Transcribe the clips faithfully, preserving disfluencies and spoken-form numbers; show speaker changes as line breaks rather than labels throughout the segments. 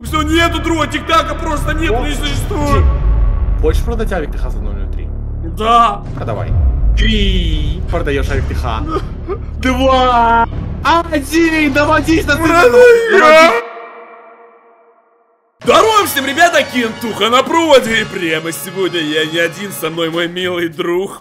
Все, нету друга, тик-така просто нет, не существует.
Хочешь продать авик ТХ за ноль ноль три?
Да.
Продавай. Три. Продаешь авик ТХ. Два. Один. Доводись до центра.
Здорово всем, ребята, Кентуха на проводе. И прямо сегодня я не один, со мной мой милый друг.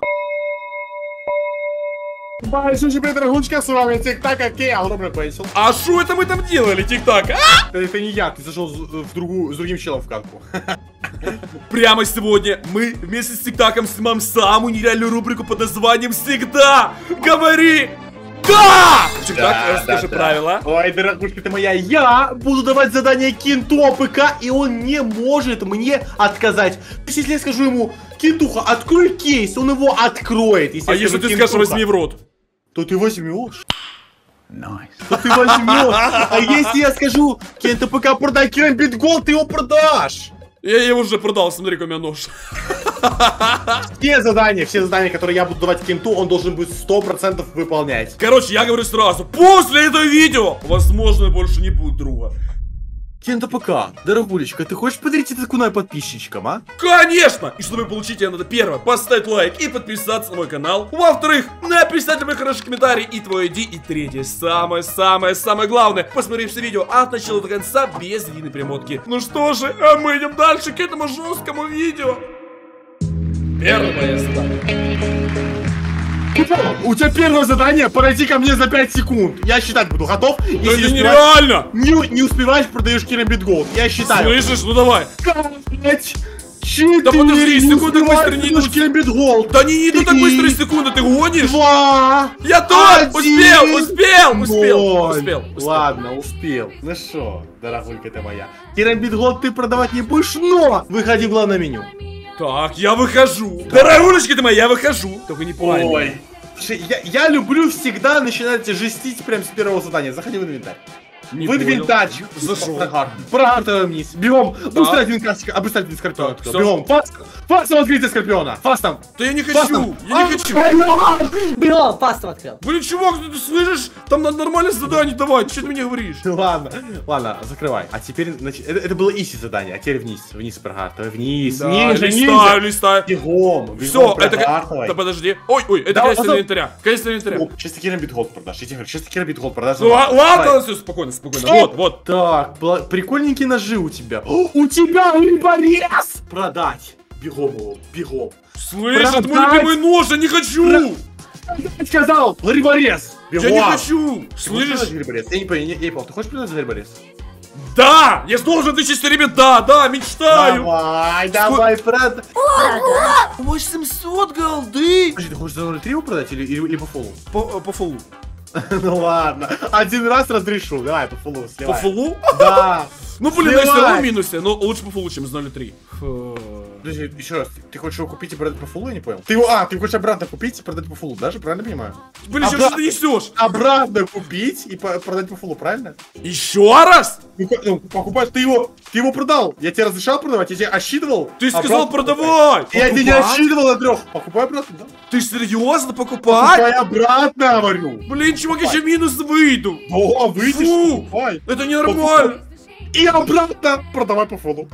Большой привет, дорогучка, с вами Тик-так, окей, огромный пенсил.
А что это мы там делали, Тик-так? А?
Это, это не я, ты зашел в другую, с другим челом в катку.
Прямо сегодня мы вместе с Тик-таком снимаем самую нереальную рубрику под названием «Всегда говори да!» Тик-так,
Да,
расскажи
да,
правила.
да. Ой, дорогушка ты моя, я буду давать задание Кенту АПК, и он не может мне отказать. То есть, если я скажу ему: Кентуха, открой кейс, он его откроет. Если
а
я
если
скажу:
ты скажешь,
Кентуха,
возьми в рот?
то ты возьмешь. Nice. То ты возьмешь. А если я скажу: Кент АПК, продай Керамбит Голд, ты его продашь.
Я его уже продал, смотри, какой у меня нож.
Все задания, все задания, которые я буду давать Кенту, он должен будет сто процентов выполнять.
Короче, я говорю сразу, после этого видео, возможно, больше не будет друга.
Кент АПК, дорогулечка, ты хочешь подарить это кунай подписчикам, а?
Конечно! И чтобы получить ее, надо первое, поставить лайк и подписаться на мой канал. Во-вторых, написать любой хороший комментарий и твой ай ди. И третье, самое-самое-самое главное, посмотри все видео от начала до конца без единой перемотки. Ну что же, а мы идем дальше к этому жесткому видео. Первое задание.
У тебя первое задание — подойти ко мне за пять секунд. Я считать буду. Готов?
Да
Если
это
не
нереально!
Не, не успеваешь, продаешь Керамбит Голд. Я считаю.
Слышишь? Ну давай.
Пять, четыре,
Да подожди,
не
секунды
успеваешь,
быстро не
продаешь
идут.
Керамбит Голд.
Да не иду так
Три,
быстро, секунды, ты гонишь?
Два.
Я тут! Успел,
один,
успел, успел,
ноль.
успел, успел.
Ладно, успел. Ну шо, дорогулька ты моя. Керамбит Голд ты продавать не будешь, но выходи в главное меню.
Так, я выхожу. Дорогулечки ты моя, я выхожу. Только не пойми.
Ой. Слушай, я, я люблю всегда начинать жестить прям с первого задания. Заходи в инвентарь.
Не
В инвентарь.
Зашел.
Прогар вниз. Бегом. Быстро один кассик, обыстрать скорпиона.
Так, всё.
Бегом. Фаст. Фастом открытие скорпиона. Фастом.
Да я не
Фастом.
хочу, я не хочу.
Бегом, пасту открыл.
Блин, чувак, ты, ты слышишь? Там надо нормальное задание давать, что ты мне говоришь?
Ладно, ладно, закрывай. А теперь, значит, это, это было изи задание, а теперь вниз, вниз прогартывай, вниз,
Да,
ниже,
листаю,
ниже.
листаю.
Бегом, бегом
Все, это как...
прогартывай.
Да подожди. Ой, ой, это
Да,
конец
потом-
инвентаря. Конец инвентаря.
О, сейчас ты Керамбит Голд продашь, я тебе говорю, сейчас ты Керамбит Голд продашь.
Ну, ла-
Давай.
ладно, все, спокойно, спокойно.
Стоп.
Вот, вот.
Так, бла- прикольненькие ножи у тебя. О, у тебя рыборез! Продать. Бегом его, бегом.
Слышь, это мой
Продать.
любимый нож, я не хочу.
Я сказал, рыборез!
Я не хочу. Слышишь?
Слышишь? Рыборез? Я не понял, я, я не понял, ты хочешь продать за рыборез?
Да, я должен тысячу ребят, да, да, мечтаю.
Давай, давай, продать.
восемьсот голды.
Подожди, ты хочешь за ноль три его продать или, или, или по фулу?
По, по фулу.
Ну ладно, один раз разрешу, давай по фулу
По
сливай.
фулу?
Да.
Ну блин, я все равно
Сливай.
в минусе, но лучше по фулу, чем за ноль три. Фу.
Подожди, еще раз, ты, ты хочешь его купить и продать по фулу, я не понял? Ты его, а, ты хочешь обратно купить и продать по фулу, даже, правильно понимаю?
Блин, что
Обра-
ты несешь?
Обратно купить и по- продать по фулу, правильно?
Еще раз?
Ну, ка- ну, покупаешь, ты его, ты его продал, я тебе разрешал продавать, я тебе отсчитывал.
Ты сказал
Обратно
продавай.
покупай. Я тебе не
Покупать?
отсчитывал на трех, покупай обратно, да?
Ты серьезно покупать?
Покупай обратно, говорю.
Блин, чувак, я еще в минус выйду.
О, выйдешь,
Фу.
покупай.
Это ненормально.
И обратно продавай по фулу.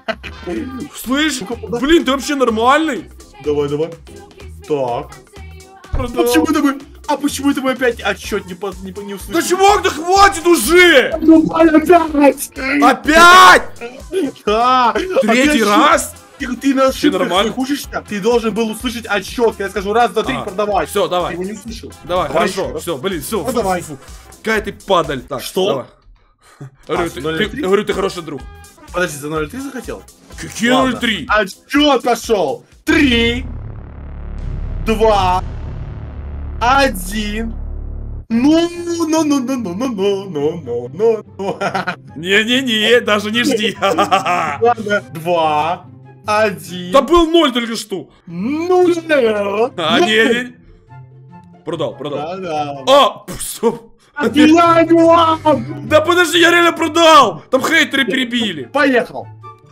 Слышь, блин, ты вообще нормальный?
Давай, давай. Так. А
Продал.
почему это мы, а почему это мы опять отсчет не, по- не, по- не услышали?
Да чувак, да хватит уже!
Ну, опять!
Опять!
Да!
Третий
Опять
раз?
Ты, ты на ошибках
нормально?
своих учишься? Ты должен был услышать отсчет, когда я скажу раз, два, три,
А,
продавай.
всё, давай.
Ты его не услышал.
Давай,
Давай
хорошо,
еще раз.
все, блин, все,
Ну, давай.
Какая ты падаль. Так,
Что?
давай. Говорю,
А,
ты,
ноль
ты-
три?
говорю, ты хороший друг.
Подожди, за ноль три захотел?
Какие
Ладно.
ноль три?
Отсчет пошел. Три, два, один. Ну, ну, ну, ну, ну, ну, ну, ну, ну, ну, ну.
Не-не-не, даже не жди.
Ладно. Два, один.
Да был ноль только что.
Ну, наверное.
А, не, не. Продал, продал.
Да-да.
А, все.
Пьянь!
Да подожди, я реально продал. Там хейтеры перебили.
Поехал.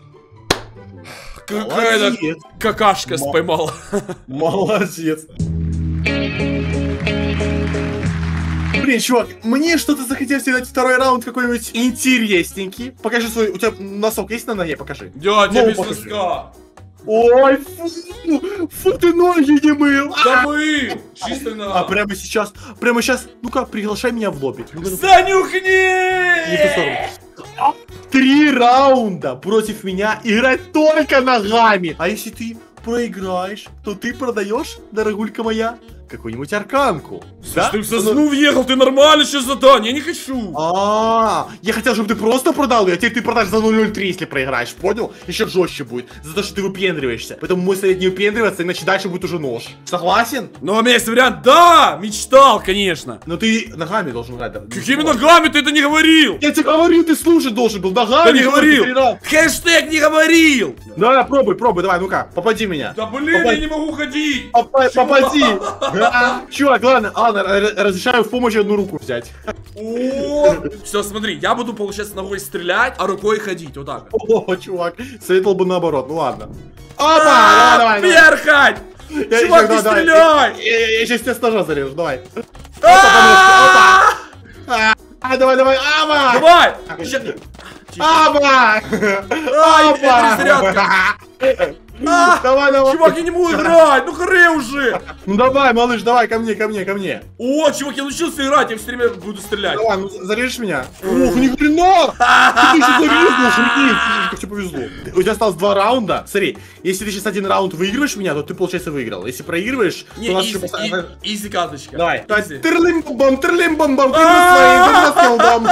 Какая-то
Молодец.
какашка
Мо-
споймала.
Молодец. Блин, чувак, мне что-то захотелось дать второй раунд какой-нибудь интересненький. Покажи свой, у тебя носок есть на ноге? Покажи.
Дядя,
Ну,
без
покажи.
носка.
Ой, фу, фу, ты ноги не мыл.
Да мы! Чисто на...
А прямо сейчас, прямо сейчас, ну-ка, приглашай меня в лобби. Не в ту
Занюхни!
сторону. Три раунда против меня играть только ногами. А если ты проиграешь, то ты продаешь, дорогулька моя, какую-нибудь арканку.
Слушай, ты в сосну въехал, ты нормально сейчас задание, я не хочу.
А, я хотел, чтобы ты просто продал ее, а теперь ты продашь за ноль ноль три, если проиграешь, понял? Еще жестче будет, за то, что ты выпендриваешься. Поэтому мой совет не выпендриваться, иначе дальше будет уже нож. Согласен?
Ну, у меня есть вариант, да, мечтал, конечно.
Но ты ногами должен играть. да.
Какими ногами ты это не говорил?
Я тебе говорил, ты слушать должен был, ногами.
Да не
что
говорил.
ты тренировал?
Хэштег не говорил.
Давай, пробуй, пробуй, давай, ну-ка, попади меня.
Да блин,
Попади.
я не могу ходить.
Попа-
Чего?
Попади. Да. Чувак, ладно, ладно, р- разрешаю в помощь одну руку взять.
О, все, смотри, я буду, получается, ногой стрелять, а рукой ходить, вот так.
О, чувак, советовал бы наоборот, ну ладно. Опа, давай, давай, давай.
Перхать!
Я-
Чувак,
я-
не
давай,
стреляй!
Я, я- я сейчас тебя с ножа зарежу, давай.
А!
А, а, давай, давай, аба!
Давай! Ща-
Аба!
Ай, перезарядка! А!
Давай, давай.
Чувак, я не могу играть, ну харе уже!
Ну давай, малыш, давай, ко мне, ко мне, ко мне.
О, чувак, я научился играть, я все время буду стрелять.
Давай, ну зарежешь меня? Ух, ни хрена! Ты еще завезло, шутник, как тебе повезло. У тебя осталось два раунда. Смотри, если ты сейчас один раунд выигрываешь меня, то ты, получается, выиграл. Если проигрываешь,
Не,
то у нас
изи,
еще поставь-
и- изи карточка.
Давай.
Изи.
Тырлим-бом, тырлим-бом-бом,
А!
расстрел.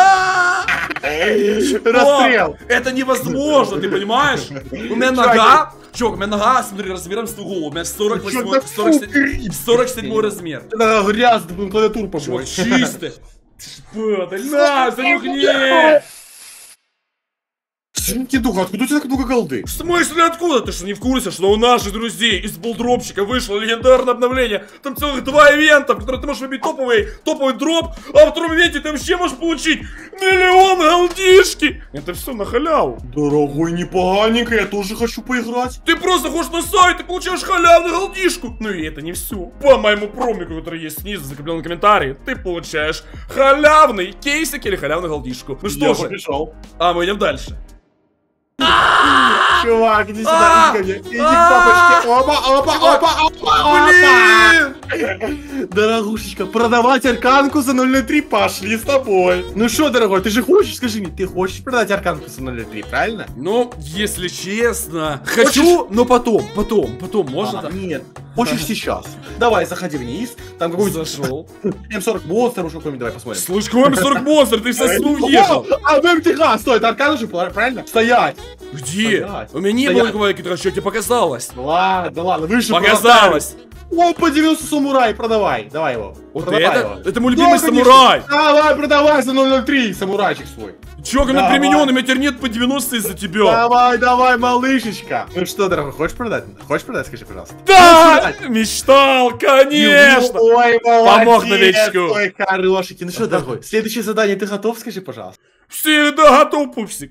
О, это невозможно, ты понимаешь? У меня нога, чувак, у меня нога, смотри, размером с твою голову, у меня сорок восьмой, сорок седьмой, сорок седьмой размер.
Надо грязно клавиатуру
Чувак,
помочь.
чистый. Что ты, на, занюхни!
Кентуха, откуда у тебя так много голды?
В смысле откуда? Ты что, не в курсе, что у наших друзей из булдропчика вышло легендарное обновление? Там целых два ивента, в которых ты можешь выбить топовый, топовый дроп, а во втором ивенте ты вообще можешь получить миллион голдишки. Это все на халяву.
Дорогой, непоганенько, я тоже хочу поиграть.
Ты просто ходишь на сайт и получаешь халявную голдишку. Ну и это не все. По моему промику, который есть снизу, закрепленном комментарии, ты получаешь халявный кейсик или халявную голдишку. Ну что
Я
же,
побежал.
а мы идем дальше.
Чувак, иди сюда, иди ко мне. Иди к папочке. Опа, опа, опа, опа,
Блин!
Дорогушечка, продавать арканку за ноль ноль три пошли с тобой. Ну что, дорогой, ты же хочешь, скажи мне, ты хочешь продать арканку за ноль ноль три, правильно?
Ну, если честно, хочу, но потом, потом, потом, можно
А,
так?
нет, хочешь сейчас. Давай, заходи вниз, там какой-нибудь
Зашел.
эм сорок монстр, уж какой-нибудь, давай посмотрим.
Слышь, какой эм сорок монстр, ты в сосну въехал.
А, в эм ти эйч, стой, это аркана же, правильно? Стоять.
Где?
Стоять.
У меня не
Стоять.
было никакого экипажа, что тебе показалось?
Ладно, ладно, выше.
Показалось.
Опа, девяносто самурай, продавай, давай его.
Вот
Продавай
это?
его.
Это мой любимый
Да, конечно.
самурай.
Давай, продавай за ноль ноль три, самурайчик свой.
Чё, когда
Давай.
применен, у меня теперь нет по девяносто из-за тебя.
Давай, давай, малышечка. Ну что, дорогой, хочешь продать? Хочешь продать, скажи, пожалуйста.
Да! Мечтал, конечно!
Ой, молодец,
Помог новичку.
ой, хорошенький. Ну что, дорогой, следующее задание ты готов, скажи, пожалуйста.
Всегда готов, пупсик.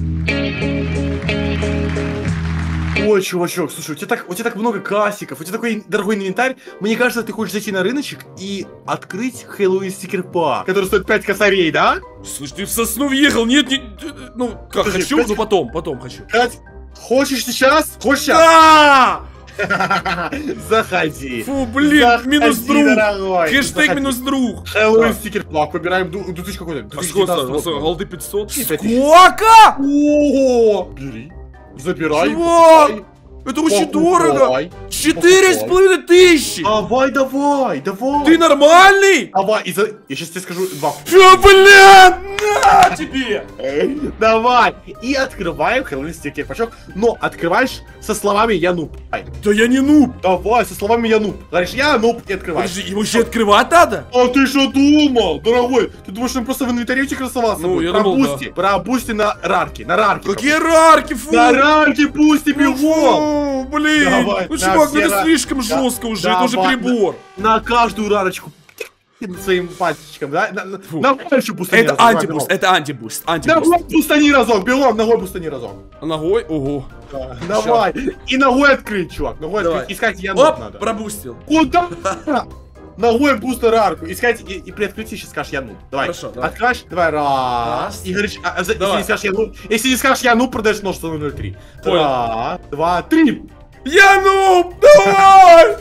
Ой, чувачок, слушай, у тебя так, у тебя так много кассиков, у тебя такой дорогой инвентарь. Мне кажется, ты хочешь зайти на рыночек и открыть Хэллоуин стикер пак, который стоит пять косарей, да?
Слушай, ты в сосну въехал, нет, не... Ну, как,
Подожди,
хочу,
пять-
но потом, потом хочу.
Пять. Хочешь сейчас? Хочешь сейчас?
Да!
Заходи.
Фу, блин,
Заходи,
минус друг.
дорогой.
Хэштег
Заходи.
минус друг.
Хэллоуин
Да.
стикер пак, выбираем ду- две тысячи какой-то.
А
две тысячи
сколько
девятнадцатый
стоит?
год.
Голды пятьсот?
И пять тысяч.
Сколько?
О, бери. Забирай.
Чувак!
покупай.
Это очень
Покупай.
дорого! Четыре с половиной тысячи!
Давай, давай, давай.
Ты нормальный?
Давай, и за... я сейчас тебе скажу два.
Фу, блин! На тебе!
Давай! И открываем Хэллоуин стикер пачок, но открываешь со словами «Я нуб». Ай.
Да я не нуб!
Давай, со словами «Я нуб». Говоришь «Я нуб» и открываешь.
Подожди, его еще открывать надо?
А ты что думал, дорогой? Ты думаешь, он просто в инвентарьте красовался?
Ну,
будет?
я думал,
Пробусти, пробусти на рарки, на рарки.
Какие рарки, фу!
На рарки пусти бегом!
Фу, блин!
Давай,
Ну,
на
чувак, ну
все
это
ра-
слишком
Да,
жестко уже, это уже
давай,
перебор.
На каждую рарочку своим пальчиком, да? На, на,
Фу.
ногой еще пустани
Это
разок, давай,
антибуст,
бегом.
это антибуст, антибуст.
Ногой пустани разок, белом, ногой пустани разок.
Ногой, ого.
Да, давай. И ногой открыть, чувак. Ногой
Давай.
открыть. Искать я ног
Оп,
надо.
пробустил.
Куда? ногой буст на рарку. И сказать, и, и при открытии сейчас скажешь я ну. Давай.
Хорошо, давай.
Откроешь? Давай, раз.
Раз.
И говоришь, а, за-
Давай.
если не скажешь я ну, если не скажешь я ну, продаешь нож за ноль ноль три.
Понял.
Раз, два, три.
Я нуб, давай!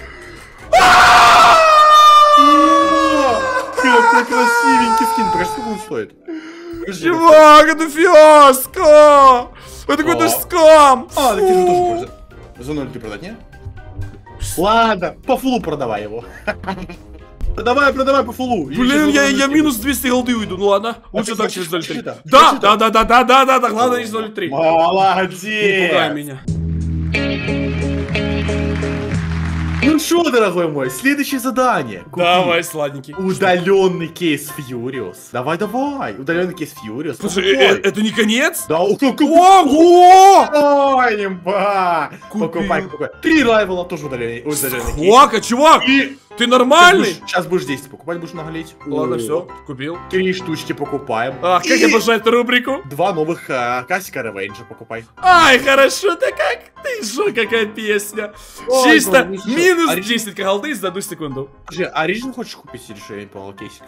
Какой красивенький скин. Покажи, сколько он стоит. Покажи, сколько он
Чувак, это фиаско! Это какой-то
О.
скам!
стоит. А, так тебе же тоже можно за ноль три продать, не? Ладно, по фулу продавай его. Продавай, продавай по фулу.
Блин, я, я минус двести голды уйду, ну ладно. Лучше
ты
так
хочешь-
через ноль три.
хочешь это?
Да,
Хочешь
да,
это?
да, да, да, да, да, да, главное через ноль три. Не
Молодец.
пугай меня.
Ну что, дорогой мой, следующее задание. Купи
Давай, сладенький.
Удаленный кейс Furious. Давай, давай. Удаленный кейс Furious.
Слушай,
Покупай.
э, э, это не конец?
Да, о, как-
Ого!
Ой, имба.
Купи.
Покупай, покупай. Три райвела тоже удаленный, удаленный кейс.
Сколько, чувак?
И
Ты нормальный?
сейчас будешь десять покупать, будешь наголеть.
Ладно,
О,
все, купил.
Три штучки покупаем.
Ах, как
И
я обожаю эту рубрику.
Два новых э, кассика Ревенджа покупай.
Ай, хорошо-то как? Ты шо, какая песня.
Ой,
Чисто
ну, ничего.
минус
Оригин-
десять голды за одну секунду.
Подожди, а Origin хочешь купить или что? Я не понял, кейсик.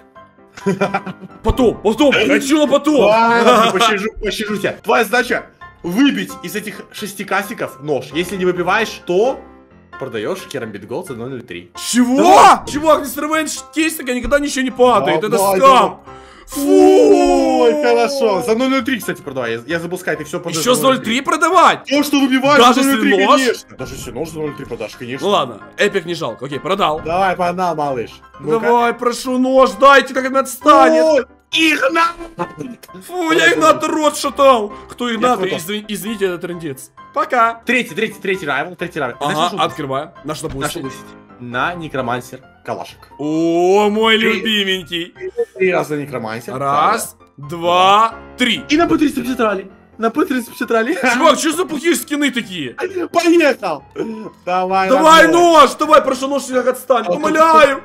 Потом, потом, хочу на потом.
Ладно, пощажу, пощажу тебя. Твоя задача выбить из этих шести кассиков нож. Если не выбиваешь, то продаешь Керамбит Голд за ноль ноль три.
Чего?
Давай.
Чувак, не срываешь кейсика, никогда ничего не падает. Это
Давай,
скам. Фу!
Ой, хорошо. За ноль ноль три, кстати, продавай. Я, я забыл сказать, ты все продаешь.
Еще за ноль три продавать?
То, что выбиваешь
Даже
за ноль три,
если нож?
конечно. Даже если нож за ноль три продашь, конечно.
Ну ладно, эпик не жалко. Окей, продал.
Давай, погнал, малыш. Ну-ка.
Давай, прошу, нож, дайте, как он отстанет.
Ой, Игнат!
Фу, я Игната рот шатал. Кто Игнат?
Я
Извини- Извините, это трындец. Пока.
Третий, третий, третий райвел, третий райвел.
Ага, открываем. На что
Наш
будет?
выпустить. На Некромансер Калашек.
О, мой
Три.
любименький.
Три раза на Некромансер.
Раз, два, три.
И на П триста пятьдесят ралли. На П триста пятьдесят ралли.
Чувак, что за плохие скины такие?
Поехал! Давай,
Давай
родной.
нож, давай, прошу, нож как отстань,
А,
умоляю.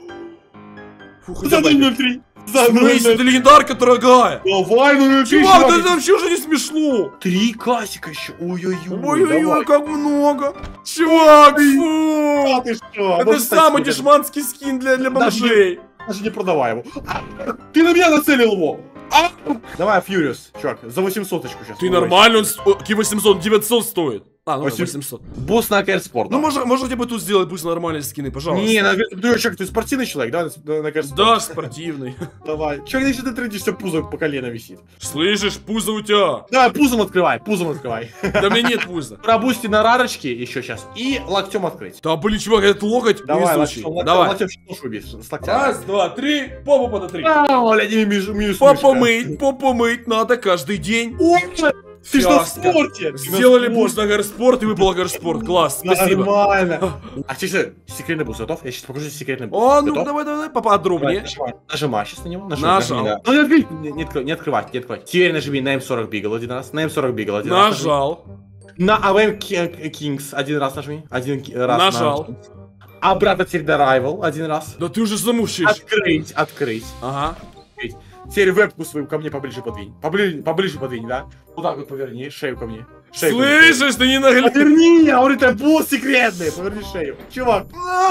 Фу, хотя
За
бы.
ноль ноль три.
В
За ноль
смысле,
ноль
это
три.
легендарка дорогая.
Давай, ноль ноль три.
Чувак, да
чувак.
это вообще уже не смешно.
Три кассика еще. Ой-ой-ой.
Ой-ой-ой,
давай.
как много. Чувак, фу.
А ты что?
Это
Можно
самый
стать
дешманский скин для, для
Даже
бомжей.
Даже не продавай его. А, ты на меня нацелил его. А! Давай, Furious, чувак, за восьмисоточку сейчас.
Ты нормально, он с- о, Ки восемьсот, девятьсот стоит. А, ну да,
Восемь-
восемьсот.
Босс на Кэрспорт.
Ну, можно, можно хотя бы тут сделать, пусть нормальные скины, пожалуйста.
Не, на, ты, чувак, ты спортивный человек, давай на, на Кэрспорт.
Да, спортивный.
Давай. Чё, если ты трендишься, пузо по колено висит?
Слышишь, пузо у тебя.
Давай, пузом открывай, пузом открывай.
Да у меня нет пуза.
Пробусти на рарочке еще сейчас и локтем открыть.
Да, блин, чувак, этот локоть
Давай,
не случай.
локтем, локтем,
Давай.
локтем нож убить, с локтя.
Раз, два, три, попу подотри.
А, бля, не минус, минус
Попу
мышка.
мыть, попу мыть надо каждый день.
Ой, ты ж на
Фиаско.
спорте! Ты на
Сделали
спорте.
буст на Гарспорт и выпал Гарспорт. Класс, спасибо.
Нормально. А сейчас секретный буст готов? Я сейчас покажу секретный буст.
О, ну
Готов?
давай, давай,
Давай,
поподробнее.
нажимай, нажимай сейчас на него. Нажми,
Нажал.
нажми, да. Ну не открыть, не, не открывай, не открывать, не открывать. Теперь нажми на эм сорок Бигл один раз, на эм сорок Бигл один раз. нажми.
Нажал.
На эй ви эм Kings один раз нажми. Один ки- раз.
Нажал.
на- Обратно теперь до Rival один раз.
Да ты уже замучаешь.
Открыть, открыть.
Ага.
открыть. Теперь вебку свою ко мне поближе подвинь. Поближе, поближе подвинь, да? Вот так вот поверни, шею ко мне. Шею ко мне.
Слышишь, ты не наглядишь.
Поверни, а он это босс секретный. Поверни шею. Чувак,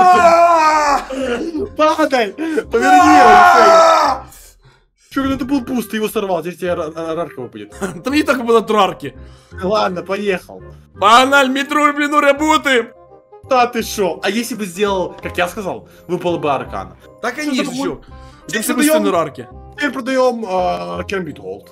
падай. Поверни его шею. Чувак, ну это был пуст, ты его сорвал. Здесь тебе ра- ра- рарка выпадет.
Там не так было трарки.
Ладно, поехал.
Погнали, метро, блин, ну работаем.
Да ты шо? А если бы сделал, как я сказал, выпало бы аркана.
Так
Что
конечно,
такое?
чё. Это
Здесь
все
продаём-
быстрые рарки.
Теперь продаем э, Керамбит Голд.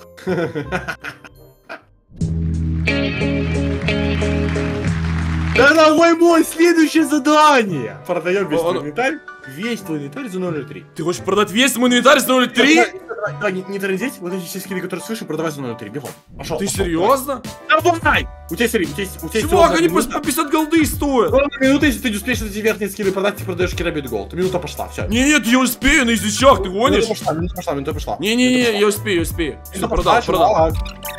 Дорогой мой, следующее задание. Продаем весь
О,
твой
ну-
инвентарь. Весь твой инвентарь за ноль ноль три.
Ты хочешь продать весь мой инвентарь за ноль три?
Да, не, не трендеть, вот эти все скины, которые слышишь, продавай за ноль ноль три. Бегом. Пошел.
Ты
пошел,
серьезно?
Давай! У тебя, смотри, у тебя, есть- у тебя есть
Чувак,
ровно
они по
минута.
по пятьдесят голды стоят.
Ровно минута, если ты не успеешь эти верхние скины продать, ты продаешь Керамбит Голд. Минута пошла, все.
Не, нет, я успею на язычах, ты гонишь?
Минута пошла, минута пошла, минута пошла.
Не-не-не, я успею, я успею. Все, продал, продал.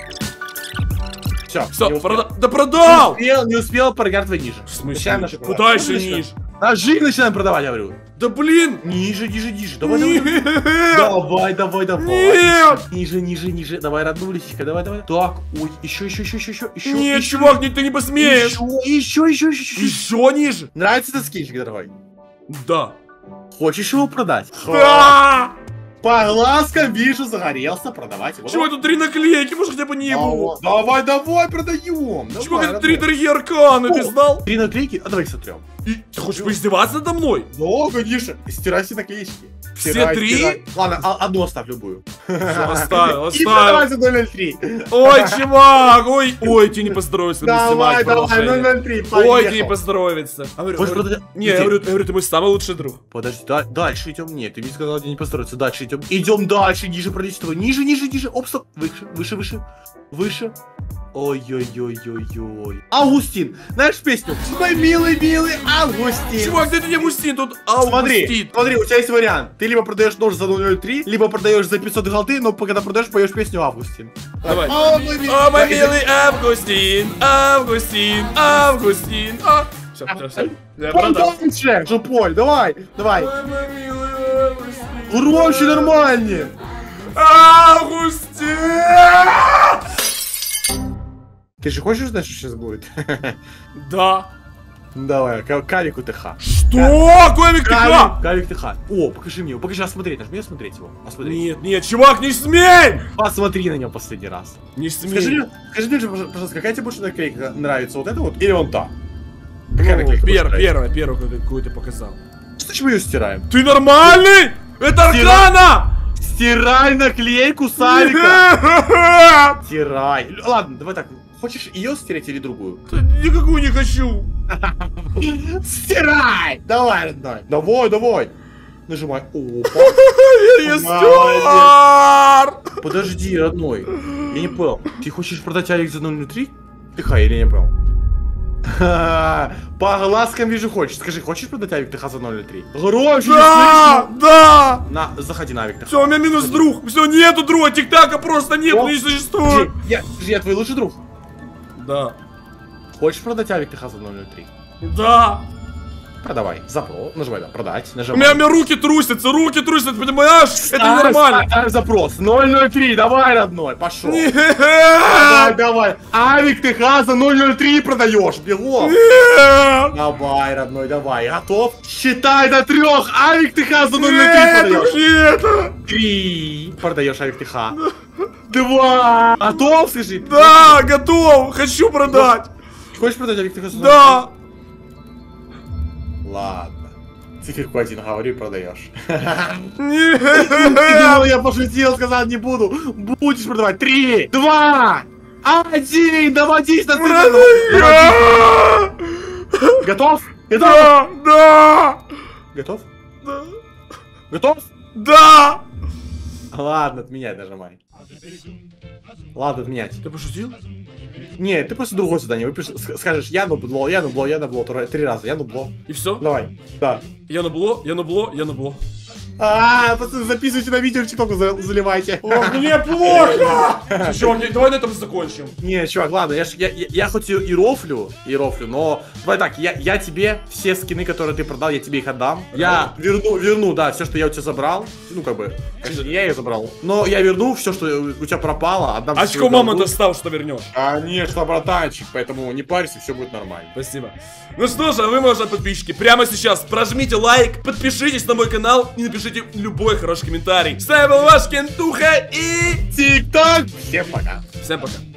Все,
Все, продал. Да продал!
Не успел, не успел, параграф ниже.
В смысле?
Начинаем наши
Куда
продажи.
еще
Начинаем.
ниже?
Ножи начинаем продавать, я говорю.
Да блин!
Ниже, ниже, ниже. Давай, давай. давай.
Нет!
Давай, давай, давай.
Нет!
Ниже, ниже, ниже. Давай, родную лисичка, давай, давай. Так, ой, еще, еще, еще, еще, еще, еще.
Нет,
еще,
чувак, нет, ты не посмеешь!
Еще, еще, еще, еще, еще.
Еще ниже?
Нравится этот скинчик, дорогой?
Да.
Хочешь его продать?
Да!
По глазкам вижу, загорелся, продавать его.
Чего, тут три наклейки, может хотя бы не было?
Давай, давай, продаем.
Чего, это три дорогие арканы, ты знал?
Три наклейки, а давай их сотрем.
И ты хочешь поиздеваться надо мной?
Да, конечно. Стирай все наклеечки.
Все
Стирай,
три?
стирай. Ладно, а- одну оставь любую.
Все, оставил,
И продавай
оставил.
за ноль ноль три.
Ой, чувак, ой, ой, тебе не поздоровится. мы
Давай,
снимаем
давай,
продолжение.
ноль ноль три,
Ой, тебе не
поехал.
поздоровится. А говорю,
Хочешь
говорю,
продать?
Не, я
Иди.
говорю, я говорю, ты мой самый лучший друг.
Подожди, да- дальше идем. Нет, ты мне сказал, где не построиться. Дальше идем. Идем дальше, ниже пролистывай. Ниже, ниже, ниже. Оп, стоп. Выше, выше, выше. Выше. Ой-ой-ой-ой-ой. Августин. Знаешь песню? Мой милый, милый Августин.
Чувак, где ты не Августин? Тут
Смотри,
Августин.
смотри, у тебя есть вариант. Ты либо продаешь нож за ноль ноль три, либо продаешь за пятьсот голды, но когда продаешь, поешь песню Августин.
Давай.
О, мой милый,
О, мой милый Августин, Августин, Августин. А, все, все, все. Я продал.
Дальше, Жуполь, давай, давай.
Ой, мой милый Августин.
Громче, нормальнее.
Августин!
Ты же хочешь знать, что сейчас будет?
Да.
Давай, к- Кавику ТХ.
Что? Комик ТХ?
Кавик, Кавик ТХ. О, покажи мне его, покажи, осмотреть, нажми осмотреть его. Осмотреть.
Нет, нет, чувак, не смей!
Посмотри на него последний раз.
Не
Скажи
смей.
мне, скажи мне, пожалуйста, какая тебе больше наклейка нравится, вот эта вот или вон та? Какая
Ну,
наклейка больше
пер-
нравится?
Первая, первая, какую ты- какую ты показал.
Зачем мы ее стираем?
Ты нормальный? Это Аркана!
Стирай наклейку Савика! Стирай. Ладно, давай так. Хочешь ее стереть или другую?
Да никакую не хочу.
Стирай! Давай, родной. Давай, давай. Нажимай. Опа.
Я стер!
Подожди, родной. Я не понял. Ты хочешь продать Алекс за ноль ноль три? ТХ или не понял? По глазкам вижу хочешь. Скажи, хочешь продать Авик ТХ за ноль ноль три? Громче, не
Да,
слышно.
да!
На, заходи на Авик ТХ.
Все, у меня минус друг. Все, нету друга, тик-така просто нет,
О,
не существует.
Подожди, Я, подожди, я твой лучший друг.
Да,
Хочешь продать Авик ТХ за ноль ноль три?
да.
Продавай. Запрос. Нажимай, да. Продать.
У
Нажимай.
меня, у меня руки трусятся, руки трусятся, понимаешь? Это
Ставь,
нормально.
ставь запрос. ноль ноль три, давай, родной, пошел. Давай,
Нет,
давай. Авик ТХ за ноль ноль три продаешь, бегом.
нет,
Давай, родной, давай. Готов? Считай до трех. Авик ТХ за ноль ноль три
нет,
продаешь.
нет.
Три. Продаешь Авик ТХ. Два. Готов, скажи?
Да, готов, хочу продать.
Хочешь продать Авик ТХ за ноль ноль три?
Да.
Ладно. Циферку один говорю и продаешь.
Нет.
Я пошутил, сказал не буду. Будешь продавать. Три, два, один. Доводись до циферку.
Продаю.
Готов? Готов?
Да, да,
Готов?
да,
Готов?
да.
Ладно, отменяй, нажимай. Ладно, отменять.
Ты пошутил?
Не, ты просто другое задание выпишешь, ск- скажешь, я нубло, я нубло, я нубло, тр- три раза, я нубло.
И все?
Давай, да.
Я набло, я набло, я набло.
А, пацаны, записывайте на видео, в ТикТоку за- заливайте.
Ох, мне плохо! Чувак, давай на этом закончим.
Не, чувак, ладно, я, ж- я, я, я хоть и, и рофлю, и рофлю, но давай так, я, я тебе все скины, которые ты продал, я тебе их отдам. Я верну, верну, да, все, что я у тебя забрал. Ну, как бы, конечно, не я их забрал. Но я верну все, что у тебя пропало, отдам тебе
Очко
свою
мама
долгу.
достал, что вернешь.
Конечно, братанчик, поэтому не парься, все будет нормально.
Спасибо. Ну что же, а вы, мои подписчики, прямо сейчас прожмите лайк, подпишитесь на мой канал и напишите любой хороший комментарий. С вами был ваш Кентуха и...
ТикТок! Всем пока!
Всем пока.